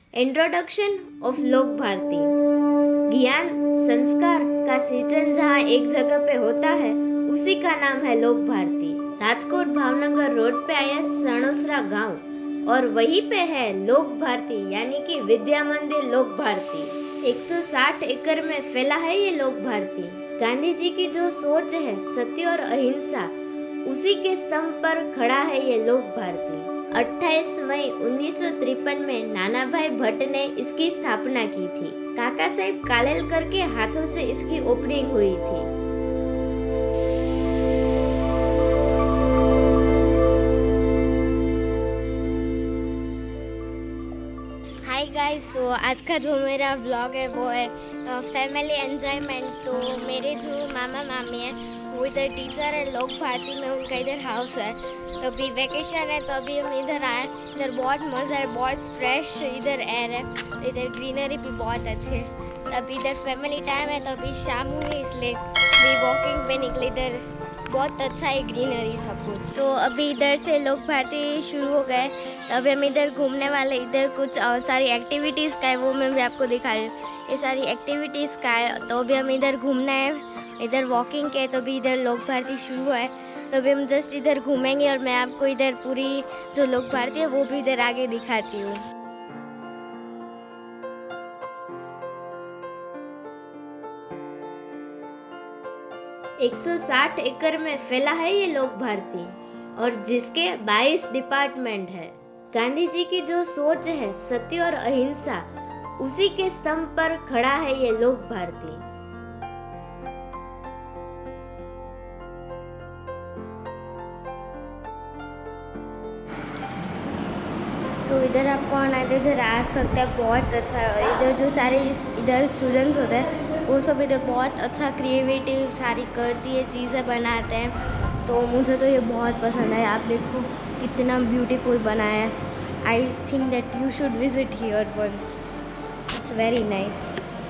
Introduction of लोक भारती। ज्ञान संस्कार का सिंचन जहाँ एक जगह पे होता है उसी का नाम है लोक भारती। राजकोट भावनगर रोड पे आया सणोसरा गांव और वहीं पे है लोक भारती यानी कि विद्या मंदिर लोक भारती। 160 एकड़ में फैला है ये लोक भारती। गांधी जी की जो सोच है सत्य और अहिंसा, उसी के स्तंभ पर खड़ा है ये लोक भारती। 28 मई 1953 में नाना भाई भट्ट ने इसकी स्थापना की थी। काका साहेब कालेलकर के हाथों से इसकी ओपनिंग हुई थी। हाय गाइस, तो आज का जो मेरा व्लॉग है वो है फैमिली एंजॉयमेंट। तो मेरे जो मामा मामी है वो इधर टीचर है लोक भारती में, उनका इधर हाउस है। तो अभी वेकेशन है तो अभी हम इधर आए। इधर बहुत मज़ा है, बहुत फ्रेश इधर एयर है, इधर ग्रीनरी भी बहुत अच्छी है। अभी इधर फैमिली टाइम है तो अभी शाम हुई इसलिए भी वॉकिंग पे निकले। इधर बहुत अच्छा है ग्रीनरी सब कुछ। तो अभी इधर से लोक भारती शुरू हो गए तो अभी हम इधर घूमने वाले। इधर कुछ सारी एक्टिविटीज़ का है वो मैं भी आपको दिखा रही हूँ। ये सारी एक्टिविटीज़ का है तो अभी हम इधर घूमना है, इधर वॉकिंग के। तो अभी इधर लोक भारती शुरू है तो अभी हम जस्ट इधर घूमेंगे और मैं आपको इधर पूरी जो लोक भारती है वो भी इधर आगे दिखाती हूँ। एक 160 एकड़ में फैला है ये लोक भारती और जिसके 22 डिपार्टमेंट है। गांधी जी की जो सोच है सत्य और अहिंसा, उसी के स्तंभ पर खड़ा है ये लोक भारती। तो इधर आपको आना है, इधर आ सकते हैं, बहुत अच्छा है। इधर जो सारे इधर स्टूडेंट्स होते हैं वो सब इधर बहुत अच्छा क्रिएटिविटी सारी करती है, चीज़ें बनाते हैं। तो मुझे तो ये बहुत पसंद है। आप देखो कितना ब्यूटीफुल बनाया है। I think that you should visit here once, it's very nice.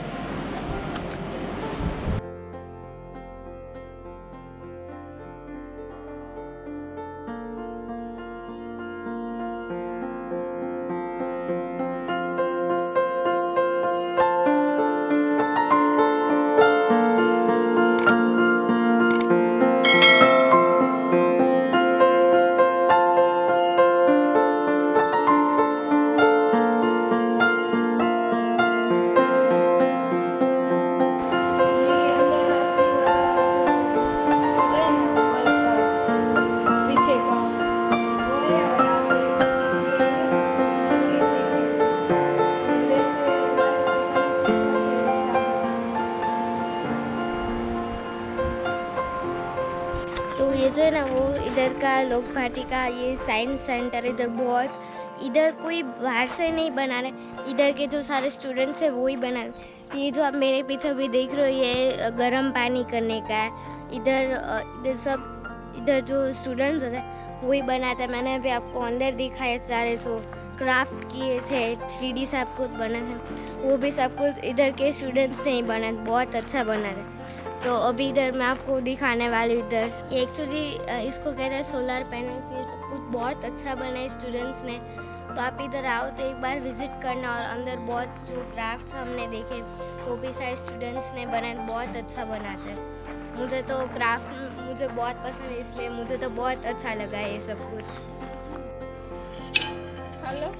तो ये जो है ना वो इधर का लोक भारती का ये साइंस सेंटर, इधर बहुत, इधर कोई बाहर से नहीं बना रहे, इधर के जो सारे स्टूडेंट्स हैं वो ही बना रहे। ये जो आप मेरे पीछे भी देख रहे हो ये गर्म पानी करने का है। इधर सब इधर जो स्टूडेंट्स होते हैं वही बनाते हैं। मैंने अभी आपको अंदर दिखाया, सारे सो क्राफ्ट किए थे, 3D सब कुछ बना था, वो भी सब कुछ इधर के स्टूडेंट्स ने ही बना, बहुत अच्छा बना था। तो अभी इधर मैं आपको दिखाने वाली हूँ। इधर ये एक्चुअली इसको कहते हैं सोलर पैनल। ये सब कुछ बहुत अच्छा बना है स्टूडेंट्स ने। तो आप इधर आओ तो एक बार विजिट करना। और अंदर बहुत जो क्राफ्ट्स हमने देखे वो भी सारे स्टूडेंट्स ने बनाए, बहुत अच्छा बनाते हैं। मुझे तो क्राफ्ट मुझे बहुत पसंद है, इसलिए मुझे तो बहुत अच्छा लगा ये सब कुछ। हेलो,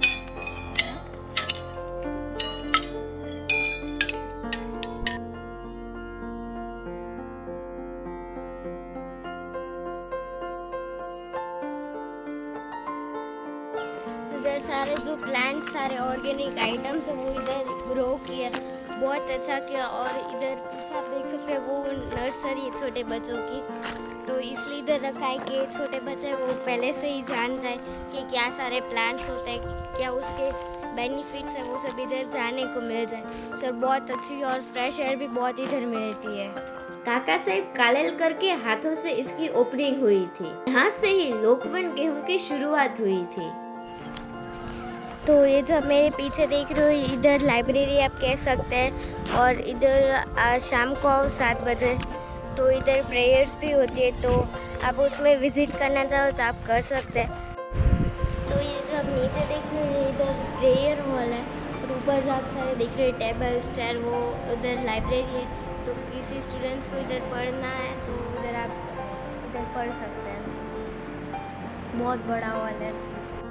इधर सारे जो प्लांट, सारे ऑर्गेनिक आइटम्स है वो इधर ग्रो किया, बहुत अच्छा किया। और इधर पीछे आप देख सकते हैं वो नर्सरी है छोटे बच्चों की। तो इसलिए इधर रखा है कि छोटे बच्चे वो पहले से ही जान जाए कि क्या सारे प्लांट्स होते हैं, क्या उसके बेनिफिट्स है, वो सब इधर जाने को मिल जाए। तो बहुत अच्छी और फ्रेश एयर भी बहुत इधर मिलती है। काका साहेब कालेलकर के हाथों से इसकी ओपनिंग हुई थी। यहाँ से ही लोकवन गेहूं की शुरुआत हुई थी। तो ये जो मेरे पीछे देख रहे हो इधर लाइब्रेरी आप कह सकते हैं। और इधर शाम को 7 बजे तो इधर प्रेयर्स भी होती है, तो आप उसमें विज़िट करना चाहो तो आप कर सकते हैं। तो ये जो आप नीचे देख रहे हो इधर प्रेयर हॉल है और ऊपर जो आप सारे देख रहे टेबल स्टेयर वो उधर लाइब्रेरी है, तो किसी स्टूडेंट्स को इधर पढ़ना है तो उधर आप इधर पढ़ सकते हैं। बहुत बड़ा हॉल है।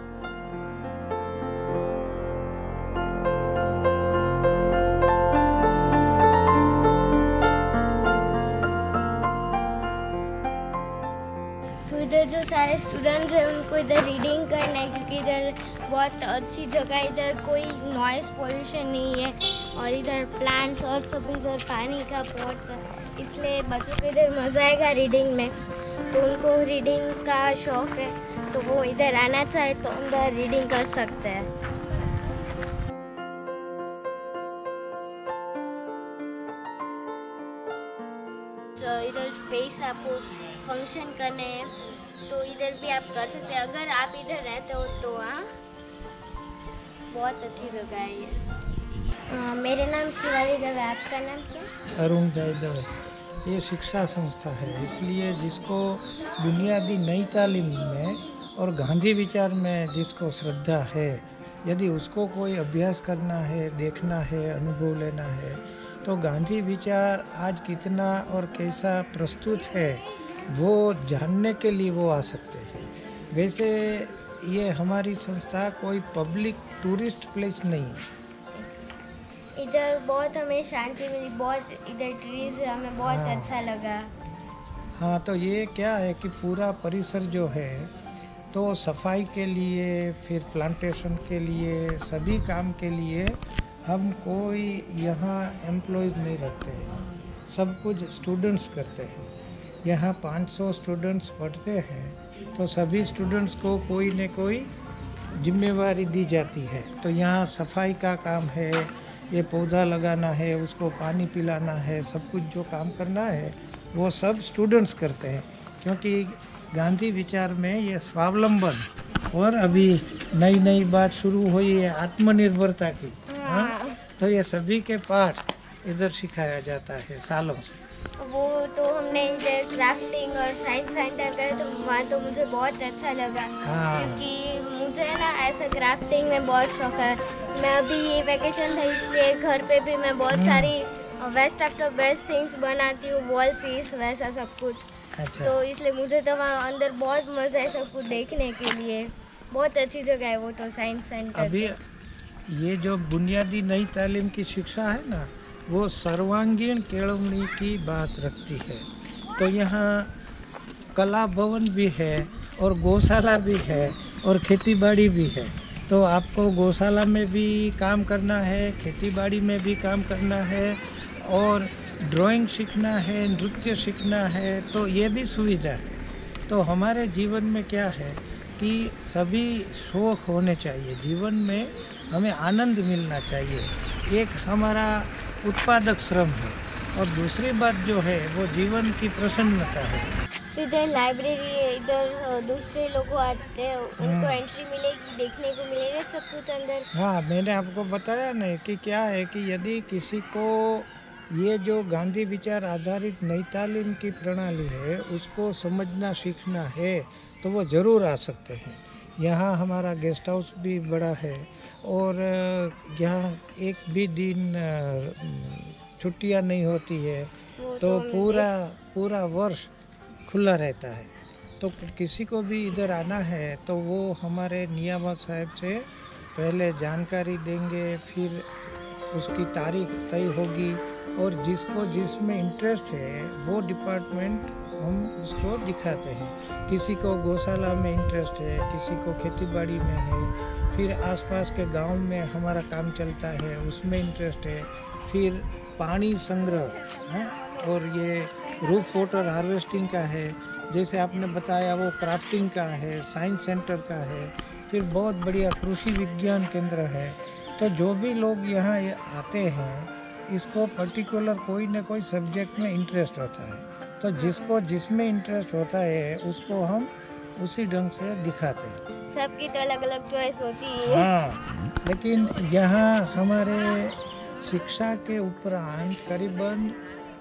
तो इधर जो सारे स्टूडेंट्स हैं उनको इधर रीडिंग करना है, क्योंकि इधर बहुत अच्छी जगह है, इधर कोई नॉइज़ पोल्यूशन नहीं है और इधर प्लांट्स और सब इधर पानी का पॉट्स है, इसलिए बच्चों को इधर मज़ा आएगा रीडिंग में। तो उनको रीडिंग का शौक़ है तो वो इधर आना चाहे तो अंदर रीडिंग कर सकते हैं। तो इधर स्पेस आपको फंक्शन करने हैं तो इधर भी आप कर सकते हैं, अगर आप इधर रहते हो तो। हाँ, बहुत अच्छी जगह है ये। मेरे नाम शिवाली दवे, आपका नाम क्या? अरुण दवे। ये शिक्षा संस्था है, इसलिए जिसको बुनियादी नई तालीम में और गांधी विचार में जिसको श्रद्धा है, यदि उसको कोई अभ्यास करना है, देखना है, अनुभव लेना है, तो गांधी विचार आज कितना और कैसा प्रस्तुत है वो जानने के लिए वो आ सकते हैं। वैसे ये हमारी संस्था कोई पब्लिक टूरिस्ट प्लेस नहीं है। इधर बहुत हमें शांति मिली, बहुत इधर ट्रीज हमें बहुत अच्छा लगा। हाँ, तो ये क्या है कि पूरा परिसर जो है तो सफाई के लिए, फिर प्लांटेशन के लिए, सभी काम के लिए हम कोई यहाँ एम्प्लॉयज़ नहीं रखते हैं, सब कुछ स्टूडेंट्स करते हैं। यहाँ 500 स्टूडेंट्स पढ़ते हैं तो सभी स्टूडेंट्स को कोई न कोई जिम्मेवारी दी जाती है। तो यहाँ सफाई का काम है, ये पौधा लगाना है, उसको पानी पिलाना है, सब कुछ जो काम करना है वो सब स्टूडेंट्स करते हैं, क्योंकि गांधी विचार में ये स्वावलंबन और अभी नई नई बात शुरू हुई है आत्मनिर्भरता की। हाँ, तो ये सभी के पाठ इधर सिखाया जाता है सालों से। वो तो हमने इधर क्राफ्टिंग और साइंस सेंटर गए तो वहाँ तो मुझे बहुत अच्छा लगा। क्योंकि मुझे ना ऐसा क्राफ्टिंग में बहुत शौक है। मैं अभी ये वेकेशन था इसलिए घर पे भी मैं बहुत सारी वेस्ट आफ्टर बेस्ट थिंग्स बनाती हूँ, वॉल पीस वैसा सब कुछ। अच्छा। तो इसलिए मुझे तो वहाँ अंदर बहुत मज़ा है सब कुछ देखने के लिए। बहुत अच्छी जगह है वो तो साइंस सेंटर। अभी ये जो बुनियादी नई तालीम की शिक्षा है ना, वो सर्वांगीण केळवणी की बात रखती है। तो यहाँ कला भवन भी है और गौशाला भी है और खेतीबाड़ी भी है। तो आपको गौशाला में भी काम करना है, खेतीबाड़ी में भी काम करना है और ड्राइंग सीखना है, नृत्य सीखना है, तो ये भी सुविधा है। तो हमारे जीवन में क्या है कि सभी शौक होने चाहिए, जीवन में हमें आनंद मिलना चाहिए। एक हमारा उत्पादक श्रम है और दूसरी बात जो है वो जीवन की प्रसन्नता है। इधर लाइब्रेरी है, इधर दूसरे लोग आते हैं, उनको एंट्री मिलेगी, देखने को मिलेगा सब कुछ अंदर। हाँ, मैंने आपको बताया नहीं कि क्या है कि यदि किसी को ये जो गांधी विचार आधारित नई तालीम की प्रणाली है उसको समझना सीखना है तो वो ज़रूर आ सकते हैं। यहाँ हमारा गेस्ट हाउस भी बड़ा है और यहाँ एक भी दिन छुट्टियाँ नहीं होती है, तो पूरा वर्ष खुला रहता है। तो किसी को भी इधर आना है तो वो हमारे नियामक साहब से पहले जानकारी देंगे, फिर उसकी तारीख तय होगी और जिसको जिसमें इंटरेस्ट है वो डिपार्टमेंट हम उसको दिखाते हैं। किसी को गौशाला में इंटरेस्ट है, किसी को खेतीबाड़ी में है, फिर आसपास के गांव में हमारा काम चलता है उसमें इंटरेस्ट है, फिर पानी संग्रह है और ये रूफ वाटर हार्वेस्टिंग का है, जैसे आपने बताया वो क्राफ्टिंग का है, साइंस सेंटर का है, फिर बहुत बढ़िया कृषि विज्ञान केंद्र है। तो जो भी लोग यहाँ आते हैं इसको पर्टिकुलर कोई न कोई सब्जेक्ट में इंटरेस्ट होता है, तो जिसको जिसमें इंटरेस्ट होता है उसको हम उसी ढंग से दिखाते हैं। सबकी तो अलग अलग चॉइस होती है। हाँ, लेकिन यहाँ हमारे शिक्षा के उपरांत करीबन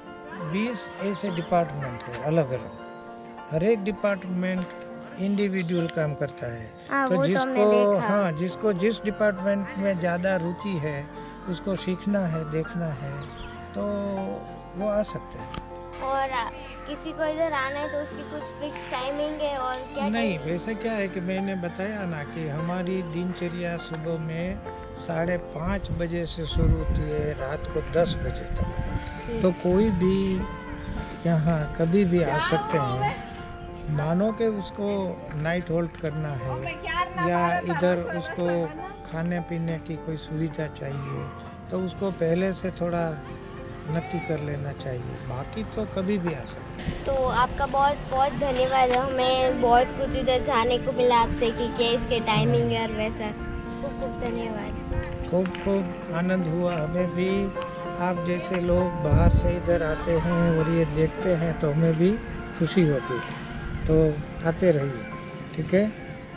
20 ऐसे डिपार्टमेंट है अलग अलग। हर एक डिपार्टमेंट इंडिविजुअल काम करता है। तो जिसको जिस डिपार्टमेंट में ज़्यादा रुचि है उसको सीखना है, देखना है, तो वो आ सकते हैं। और किसी को इधर आना है तो उसकी कुछ फिक्स टाइमिंग है और क्या नहीं, वैसे क्या है कि मैंने बताया ना कि हमारी दिनचर्या सुबह में 5:30 बजे से शुरू होती है, रात को 10 बजे तक। तो कोई भी यहाँ कभी भी आ सकते हैं। मानो कि उसको नाइट होल्ड करना है या इधर उसको खाने पीने की कोई सुविधा चाहिए, तो उसको पहले से थोड़ा नक्की कर लेना चाहिए, बाकी तो कभी भी आ सकते हैं। तो आपका बहुत बहुत धन्यवाद। हमें बहुत कुछ इधर जाने को मिला आपसे कि क्या इसके टाइमिंग है और वैसा। खूब खूब धन्यवाद। खूब खूब आनंद हुआ हमें भी। आप जैसे लोग बाहर से इधर आते हैं और ये देखते हैं तो हमें भी खुशी होती है, तो आते रहिए, ठीक है।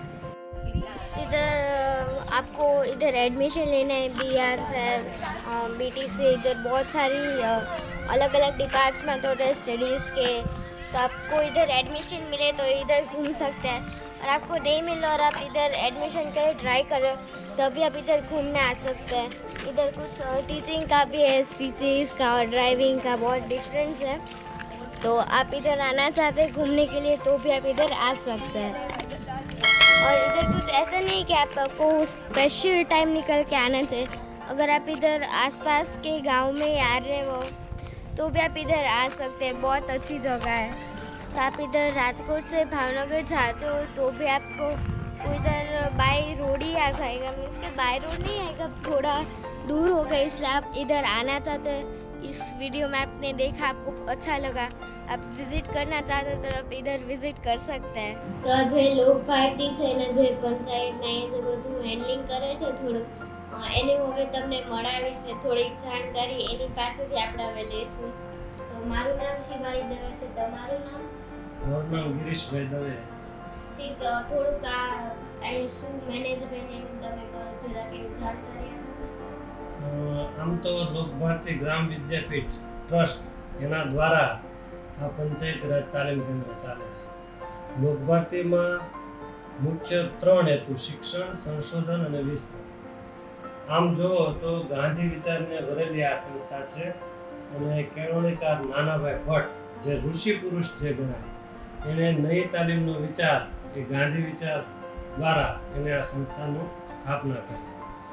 इधर आपको इधर एडमिशन लेना है BR से BT से, इधर बहुत सारी अलग अलग डिपार्टमेंट होते हैं स्टडीज़ के, तो आपको इधर एडमिशन मिले तो इधर घूम सकते हैं। और आपको नहीं मिला और आप इधर एडमिशन के लिए ट्राई करो तभी आप इधर घूमने आ सकते हैं। इधर कुछ टीचिंग का भी है, स्टिचेस का और ड्राइविंग का बहुत डिफरेंस है। तो आप इधर आना चाहते हैं घूमने के लिए तो भी आप इधर आ सकते हैं। और इधर कुछ ऐसा नहीं कि आपको स्पेशल टाइम निकल के आना चाहिए। अगर आप इधर आसपास के गांव में आ रहे हो तो भी आप इधर आ सकते हैं, बहुत अच्छी जगह है। तो आप इधर राजकोट से भावनगर जाते हो तो भी आपको इधर बाय रोड ही आ जाएगा, मीन्स के बाय रोड नहीं आएगा, थोड़ा दूर होगा, इसलिए आप इधर आना चाहते हैं। इस वीडियो में आपने देखा, आपको अच्छा लगा, आप विजिट करना चाहते हो तो आप इधर विजिट कर सकते हैं। તો જે લોકભારતી છે ને જે પંચાયતના એ જે બધું હેન્ડલિંગ કરે છે થોડુંક એને હવે તમને મળાવીશ ને થોડીક જાણકારી એની પાસેથી આપણે હવે લેશું। તો મારું નામ શિવાલી દવે છે, તમારું નામ? મારું નામ ગિરીશભાઈ દવે। તે થોડુંક આ શું મેનેજમેન્ટ એનું તમે જરાક એની જાણકારી આપો। આમ તો લોકભારતી ગ્રામ વિદ્યાપીઠ ટ્રસ્ટ એના દ્વારા આ પંચાયત રાજ તાલીમ કેન્દ્ર ચાલે છે। લોકભારતીમાં મુખ્ય 3 હેતુ શિક્ષણ, સંશોધન અને વિસ્તરણ। આમ જોવો તો ગાંધી વિચારને વરેલી આ સંસ્થા છે અને કેળવણીકાર નાનાભાઈ ભટ્ટ જે ઋષિ પુરુષ જે ગણાય એને નઈ તાલીમનો વિચાર એ ગાંધી વિચાર દ્વારા એને આ સંસ્થાનો સ્થાપના કરી।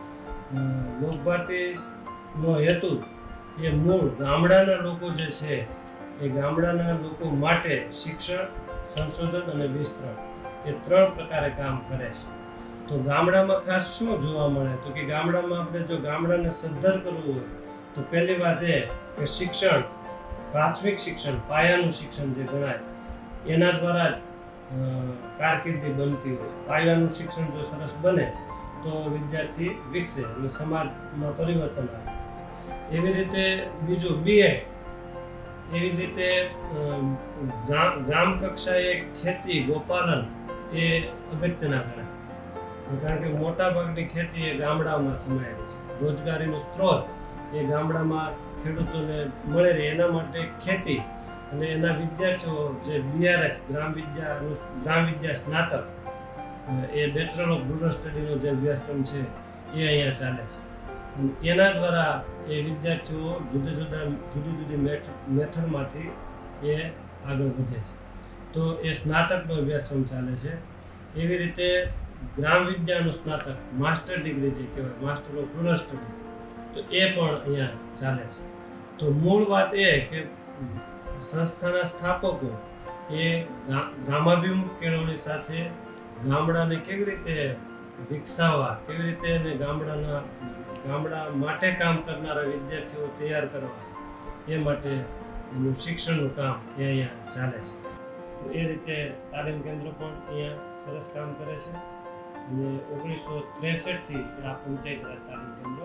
લોકભારતીનો હેતુ એ મૂળ ગામડાના લોકો જે છે એ ગામડાના લોકો માટે શિક્ષણ, સંશોધન અને વિસ્તરણ એ 3 પ્રકારે કામ કરે છે। તો ગામડામાં ખાસ શું જોવા મળે તો કે ગામડામાં આપણે જો ગામડાને સદ્ધર કરવું હોય તો પહેલી વાત એ કે શિક્ષણ, પ્રાથમિક શિક્ષણ, પાયાનું શિક્ષણ જે ગણાય એના દ્વારા કારકિર્દી બનતી હોય। પાયાનું શિક્ષણ જો સરસ બને તો વિદ્યાર્થી વિકસે અને સમાજમાં પરિવર્તન આવે। એવી રીતે બીજું BEd, એવી જ રીતે ગ્રામ કક્ષાએ ખેતી, ગોપાલન એ અગત્યના ગણાય, કારણ કે મોટા ભાગની ખેતી એ ગામડામાં સમાયેલી છે। રોજગારીનો સ્ત્રોત એ ગામડામાં ખેડૂતોને મળે રહે એના માટે ખેતી અને એના વિદ્યાર્થીઓ જે BRS ગ્રામ વિદ્યા સ્નાતક એ બેચલર ઓફ રૂરલ સ્ટડીનો જે અભ્યાસક્રમ છે એ અહીંયા ચાલે છે। એના દ્વારા એ વિદ્યાર્થીઓ જુદી મેથડમાંથી એ આગળ વધે છે। તો એ સ્નાતકનો અભ્યાસક્રમ ચાલે છે। એવી રીતે ગ્રામ વિદ્યાનું સ્નાતક માસ્ટર ડિગ્રી જે કહેવાય, માસ્ટર ઓફ રૂરલ સ્ટડી, તો એ પણ અહીંયા ચાલે છે। તો મૂળ વાત એ કે સંસ્થાના સ્થાપકો એ ગ્રામાભિમુખ કેળવણી સાથે ગામડાને કેવી રીતે વિકસાવવા, કેવી રીતે એને ગામડા માટે કામ કરનારા વિદ્યાર્થીઓ તૈયાર કરવા એ માટે એનું શિક્ષણનું કામ એ અહીંયા ચાલે છે। એ રીતે તાલીમ કેન્દ્ર પણ અહીંયા સરસ કામ કરે છે અને 1963 થી આ પંચાયત રાજ તાલીમ કેન્દ્ર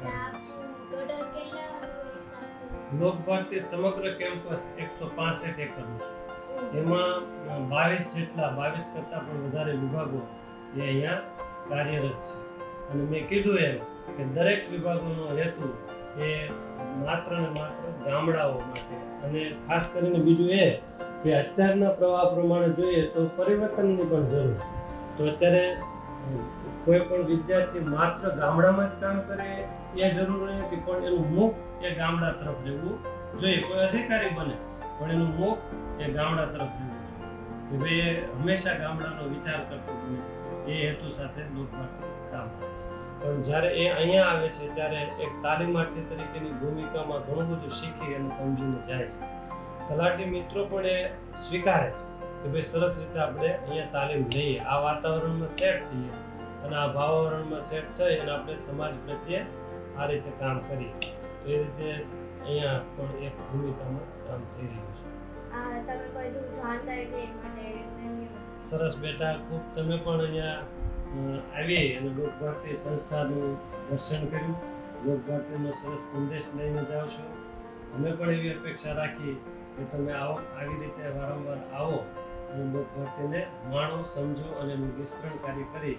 લોકભારતી સમગ્ર કેમ્પસ 165 એકરનું છે। એમાં 22 કરતા પણ વધારે વિભાગો એ અહીંયા કાર્યરત છે। અને મેં કીધું એમ કે દરેક વિભાગોનો હેતુ એ માત્ર ને માત્ર ગામડાઓ માટે, અને ખાસ કરીને બીજું એ કે અત્યારના પ્રવાહ પ્રમાણે જોઈએ તો પરિવર્તનની પણ જરૂર। તો અત્યારે કોઈ પણ વિદ્યાર્થી માત્ર ગામડામાં જ કામ કરે એ જરૂરી નથી, પણ એનું મુખ એ ગામડા તરફ રહેવું જોઈએ. કોઈ અધિકારી બને પણ એનું મુખ એ ગામડા તરફ રહેવું જોઈએ કે ભાઈ એ હંમેશા ગામડાનો વિચાર કરતો બને. એ હેતુ સાથે લોકભારતી કામ કરે છે. પણ જ્યારે એ અહીંયા આવે છે ત્યારે એક તાલીમાર્થી તરીકેની ભૂમિકામાં ઘણું બધું શીખી અને સમજીને જાય છે. તલાટી મિત્રો પણ એ સ્વીકારે છે કે ભાઈ સરસ રીતે આપણે અહીંયા તાલીમ લઈએ, આ વાતાવરણમાં સેટ થઈએ અને આ વાતાવરણમાં સેટ થઈ અને આપણે સમાજ પ્રત્યે આ રીતે કામ કરીએ. તો એ રીતે અહીંયા પણ એક ભૂમિકામાં કામ થઈ રહ્યું છે. તમે બધું જાણકારી દેવા માટે ધન્યવાદ. સરસ બેટા, ખૂબ તમે પણ અહીંયા આવી અને લોકભારતી સંસ્થાનું દર્શન કર્યું, લોકભારતીનો સરસ સંદેશ લઈને જાઓ છો. અમે પણ એવી અપેક્ષા રાખી કે તમે આવી રીતે વારંવાર આવો અને લોકભારતીને માણો, સમજો અને એનું વિસ્તરણ કાર્ય કરી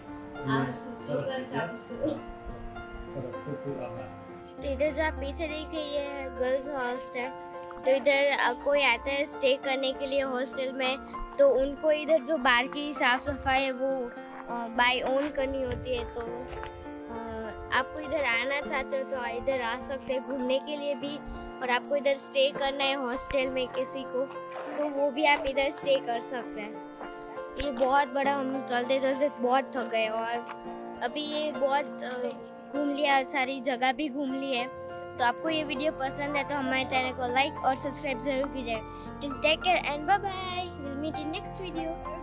सरस खूब खूब आभार। तो इधर जो आप पीछे देख रहे हैं ये गर्ल्स हॉस्टल। तो इधर कोई आता है स्टे करने के लिए हॉस्टल में, तो उनको इधर जो बाहर की साफ़ सफाई है वो बाय ओन करनी होती है। तो आपको इधर आना चाहते हो तो इधर आ सकते हैं घूमने के लिए भी, और आपको इधर स्टे करना है हॉस्टल में किसी को, तो वो भी आप इधर स्टे कर सकते हैं। ये बहुत बड़ा, हम चलते चलते बहुत थक गए और अभी ये बहुत घूम लिया, सारी जगह भी घूम ली है। तो आपको ये वीडियो पसंद है तो हमारे चैनल को लाइक और सब्सक्राइब जरूर कीजिएगा। Take care and bye bye, will meet in next video.